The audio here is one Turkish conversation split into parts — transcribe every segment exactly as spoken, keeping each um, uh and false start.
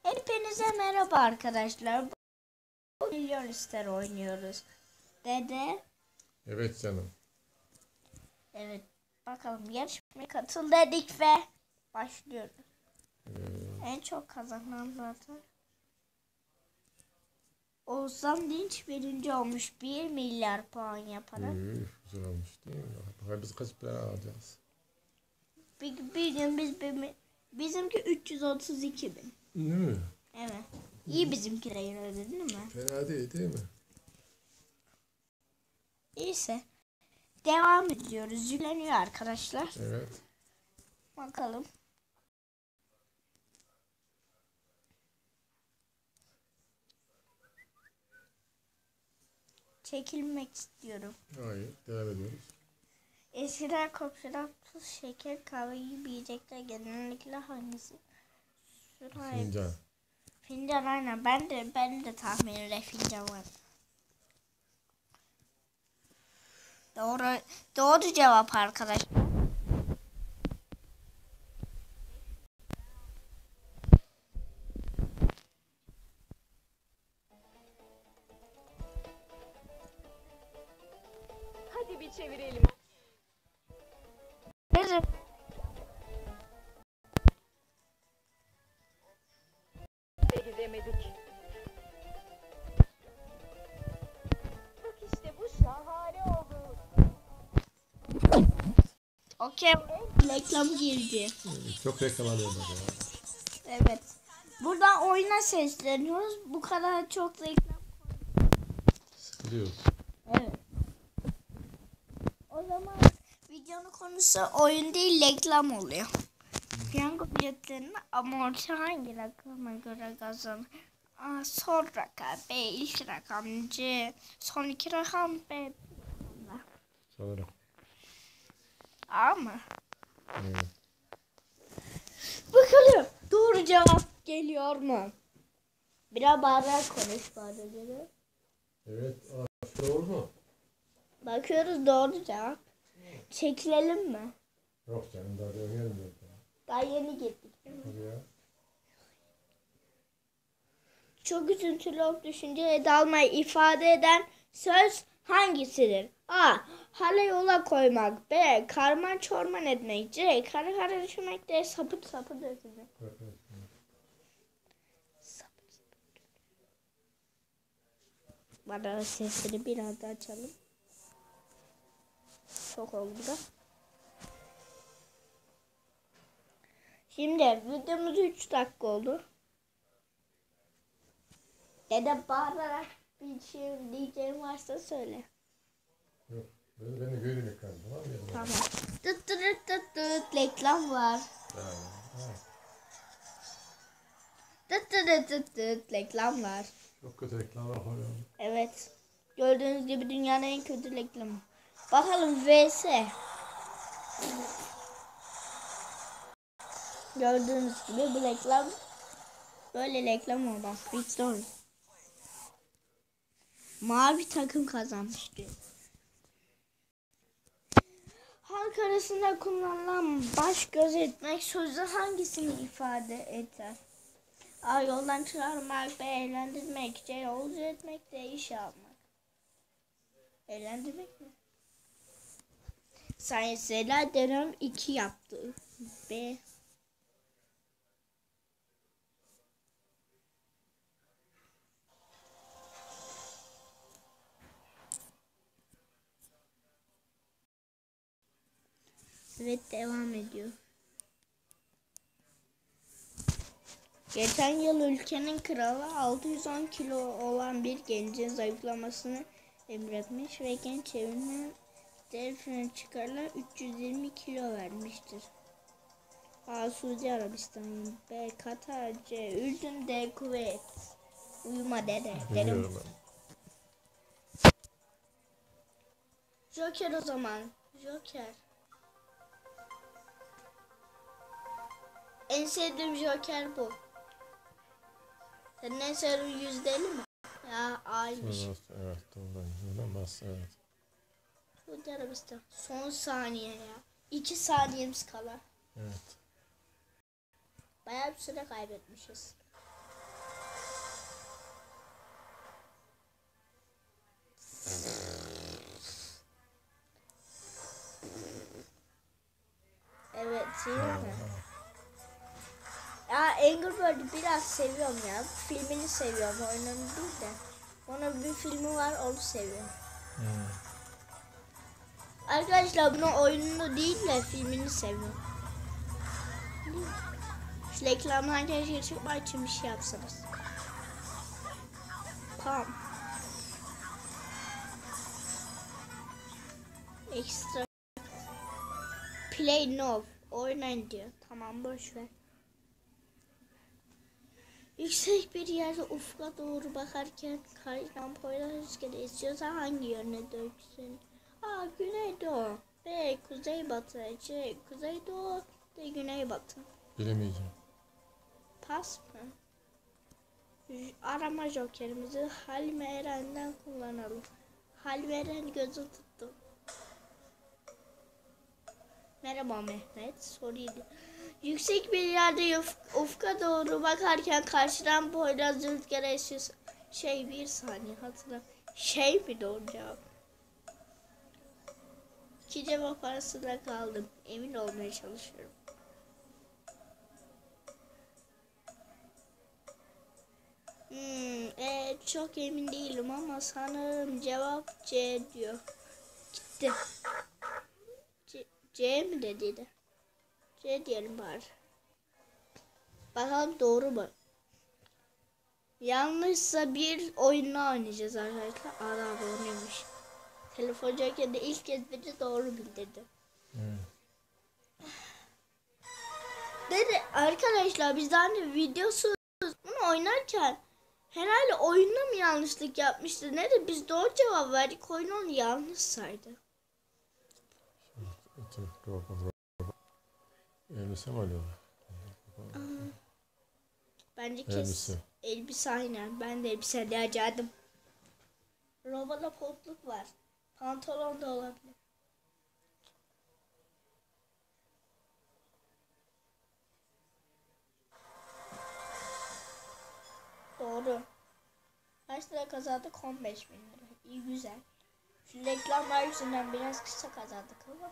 Hepinize merhaba arkadaşlar. Bu Milyon İster oynuyoruz. Dede. Evet canım. Evet. Bakalım yarışmaya katıl dedik ve başlıyoruz. Ee, En çok kazanan zaten. Oğuzhan Dinç birinci olmuş. bir milyar puan yaparak. üf, güzel olmuş değil mi? Bakalım biz kaç para alacağız? Bir, bir gün biz bir, bizimki üç yüz otuz iki bin. Değil mi? Evet. İyi bizimkiler öyle değil mi? Fena değil değil mi? İyiyse. Devam ediyoruz. Yükleniyor arkadaşlar. Evet. Bakalım. Çekilmek istiyorum. Hayır. Devam ediyoruz. Eskiden kopşuratlı şeker kahve gibi yiyecekler genellikle hangisi? Şuraya. Fincan. Fincan aynen. Ben de ben de tahminimde fincan var. Doğru doğru cevap arkadaşlar. Hadi bir çevirelim. Evet. De gidemedik. Bak işte bu şahane oldu. Okey. Reklam girdi. Çok reklam alıyorlar ya. Evet. Buradan oyuna sesleniyoruz. Bu kadar çok reklam. Sıkılıyoruz. Evet. O zaman videonun konusu oyun değil reklam oluyor. Piyango biletlerini amorti hangi rakama göre kazanır? A, son rakam, B ilk rakam, C son iki rakam, B Sanırım. A mı? Evet. Bakalım doğru cevap geliyor mu? Biraz bağırarak konuş bana göre. Evet. Aa, doğru mu? Bakıyoruz doğru cevap. Çekilelim mi? Yok canım daha devam gelmiyor. Daha yeni gittik değil mi? Hadi ya. Çok üzüntülü olup düşünceye dalmayı ifade eden söz hangisidir? A. Hala yola koymak. B. Karman çorman etmek. C. Kara kara düşünmek. D. Sapıt sapıt dökülmek. Evet, evet. Sapıt sapıt. Bana sesleri biraz daha açalım. Çok oldu da. Şimdi videomuz üç dakika oldu. Dede bağırarak bir şey diyeceğim varsa söyle. Yok. Ben, ben de göreyim ekranı tamam mı? Tamam. Tıt tıt tıt tıt reklam var. Tamam. Ha, Tıt tıt tıt tıt reklam var. çok kötü reklamlar koyuyor. Evet. Gördüğünüz gibi dünyanın en kötü reklamı. Bakalım V S. Gördüğünüz gibi bu reklam böyle reklam olmaz. Victor. Mavi takım kazanmıştı. Halk arasında kullanılan baş göz etmek sözü hangisini ifade eder? A. Yoldan çıkarmak. B. Eğlendirmek. C. Yolcu etmek. D. İşe almak. Eğlendirmek mi? Sayısıyla dönem iki yaptı. B. Evet devam ediyor. Geçen yıl ülkenin kralı altı yüz on kilo olan bir gencin zayıflamasını emretmiş ve genç evinden delfine çıkarılan üç yüz yirmi kilo vermiştir. A. Suudi Arabistan. B. Katar. C. Ürdün. D. Kuveyt. Uyuma dede. Biliyorum Dedim. ben. Joker o zaman. Joker. En sevdiğim Joker bu. Senin en sevdiğin yüzdeli mi? Ya A'ymış. Evet, evet doğru. Öyle bas evet. Suudi Arabistan. Son saniye ya. İki saniyemiz kala. Evet. Bayağı bir süre kaybetmişiz. Angry Bird'ü biraz seviyorum ya. Filmini seviyorum. Oyununu değil de. Onun bir filmi var, onu seviyorum. Hmm. Arkadaşlar bunun oyununu değil de filmini seviyorum. Şu reklamdan keşke çıkmak için bir şey yapsanız. Tamam. Ekstra. Play no. Oynayın diyor. Tamam boş ver. Yüksek bir yerde ufka doğru bakarken karşıdan poyraz rüzgarı esiyorsa hangi yöne döksün? A. Güneydoğu. B. Kuzeybatı. C. Kuzeydoğu. D. Güneybatı. Bilemeyeceğim. Pas mı? J- Arama jokerimizi Halime Eren'den kullanalım. Halime Eren gözü tuttu. Merhaba Mehmet. Soruydu. Yüksek bir yerde uf- ufka doğru bakarken karşıdan poyraz rüzgarı esiyor. Şey bir saniye hatırla. Şey mi doğru cevap? İki cevap arasında kaldım. Emin olmaya çalışıyorum. Hmm, evet, çok emin değilim ama sanırım cevap C diyor. Gitti. C, C mi dediydi? C diyelim bari. Bakalım doğru mu? Yanlışsa bir oyunu oynayacağız arkadaşlar. Aa doğruymuş. Telefoncuyken de ilk kez biri doğru bildirdi. Hmm. Dedi arkadaşlar biz daha önce videosu bunu oynarken herhalde oyunda mı yanlışlık yapmıştı? Ne de biz doğru cevap verdik. Oyun onu yanlış saydı. Elbise mi alıyorlar? Bence kes. Elbise. Elbise aynen. Ben de elbise diyecektim. Robada potluk var. Pantolon da olabilir. Doğru. Kaç lira kazandık? on beş bin lira. İyi güzel. Şu reklamlar yüzünden biraz kısa kazandık ama.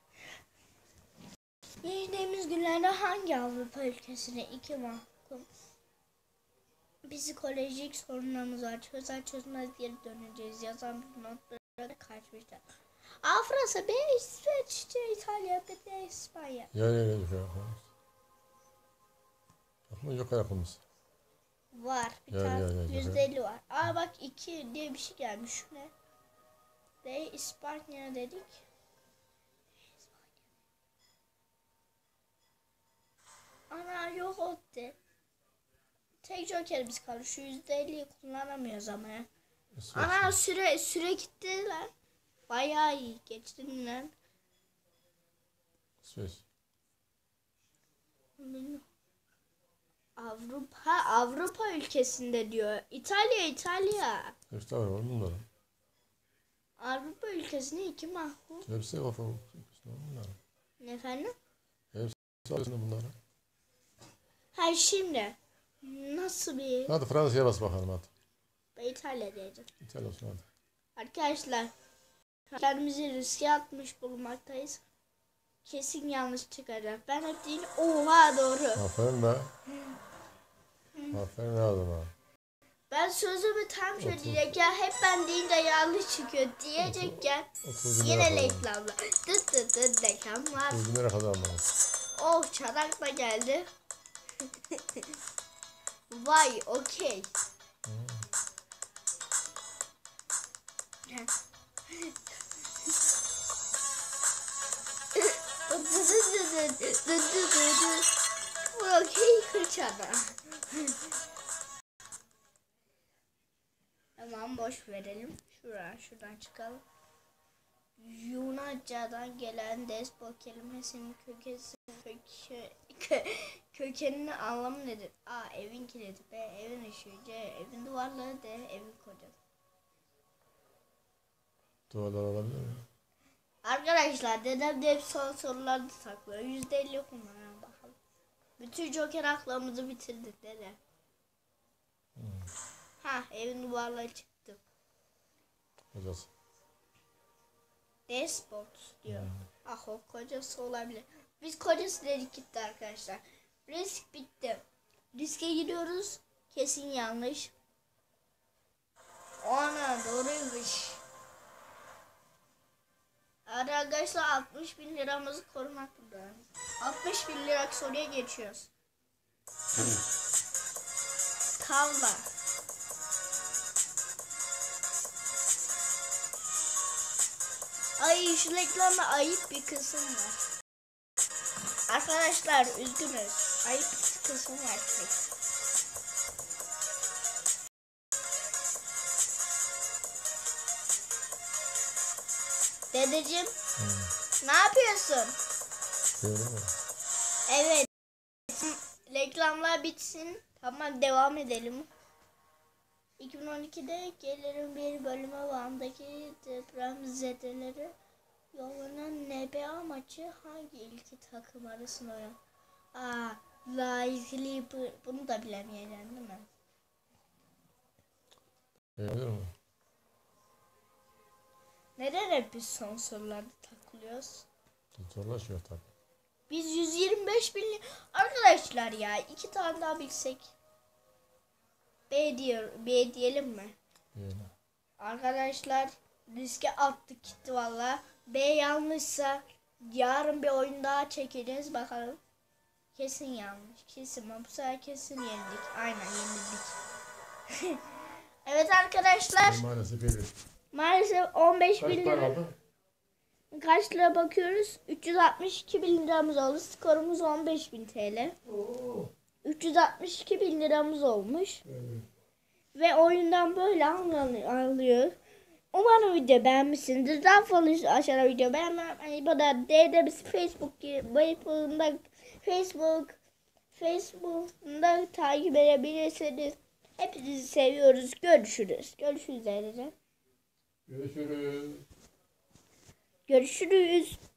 Geçtiğimiz günlerde hangi Avrupa ülkesine iki mahkum psikolojik sorunlarımız var. Çözer çözmez geri döneceğiz. Yazan bir notlara kaçmışlar. A. Fransa, B. İsveç, C. İtalya, B. D. İspanya. Yer yer yer. Aklımda yok aklımız. Var. Bir Yer, tane yer, yer, yer. yüzde elli var. Aa bak iki diye bir şey gelmiş. Şu ne? D. İspanya dedik. Ana yok oldu. Tek jokerimiz kaldı. Şu yüzde elliyi kullanamıyoruz ama ya. Ana süre süre gitti lan. Bayağı iyi geçtin lan. Söz. Bilmiyorum. Avrupa Avrupa ülkesinde diyor. İtalya İtalya. Hepsi var var bunlar. Avrupa ülkesine iki mahkum. Hepsi kafa. Bunlar. Efendim? Hepsi arasında bunlar. Ha şimdi nasıl bir Hadi Fransa'ya bas bakalım hadi. ben İtalya diyeceğim. İtalya olsun hadi. Arkadaşlar kendimizi riske atmış bulunmaktayız. Kesin yanlış çıkacak. Ben hep değil. Oha doğru. Aferin be. Aferin adama. Ben sözümü tam söyleyecekken hep ben deyince yanlış çıkıyor diyecekken Otuz bin yine lira reklamlar. Dıt dıt dıt reklamlar. Otuz bin lira kazandım. Oh çanak da geldi. Vay okey. Bu okey kırçana. Tamam boş verelim. Şuradan şuradan çıkalım. Yunanca'dan gelen despot kelimesinin kökesi, köke, kö, kökeninin anlamı nedir? A. Evin kilidi. B. Evin ışığı. C. Evin duvarları. D. Evin kocası. Duvarlar olabilir mi? Arkadaşlar dedem de hep son sorularda saklıyor. yüzde elli kullanan bakalım. Bütün joker aklımızı bitirdik dede. Hmm. Ha evin duvarları çıktı. Kocası. Despot diyor. Hmm. Ah o kocası olabilir. Biz kocası dedik gitti arkadaşlar. Risk bitti. Riske giriyoruz. Kesin yanlış. Ana doğruymuş. Arkadaşlar altmış bin liramızı korumak burada. altmış bin lira soruya geçiyoruz. Tavla. Ay şu reklamda ayıp bir kısım var. Arkadaşlar üzgünüz. Ayıp bir kısım var. Dedeciğim, Hı. ne yapıyorsun? Öyle mi? Evet. Reklamlar bitsin. Tamam devam edelim. iki bin on ikide gelirin bir bölümü Van'daki depremzedeleri yollanan N B A maçı hangi iki takım arasında oynar? Aa, likely bunu da bilemeyeceksin değil mi? Öyle mi? Neden hep biz son sorularda takılıyoruz? Zorlaşıyor tabii. Biz yüz yirmi beş bin arkadaşlar ya iki tane daha bilsek. B diyor, B diyelim mi? Öyle. Arkadaşlar riske attık gitti valla. B yanlışsa yarın bir oyun daha çekeceğiz bakalım. Kesin yanlış. Kesin ama bu sefer kesin yenildik. Aynen yenildik. Evet arkadaşlar. Ben maalesef öyle. Maalesef on beş Kaç bin para lira. aldın? Kaç lira bakıyoruz? üç yüz altmış iki bin liramız oldu. Skorumuz on beş bin T L. Oo. üç yüz altmış iki bin liramız olmuş. Evet. Ve oyundan böyle anlıyor. Umarım video beğenmişsinizdir. Daha fazla aşağıda video beğenmeyi bana D'de biz Facebook Facebook'da Facebook Facebook'da takip edebilirsiniz. Hepinizi seviyoruz. Görüşürüz. Görüşürüz. Görüşürüz. Görüşürüz.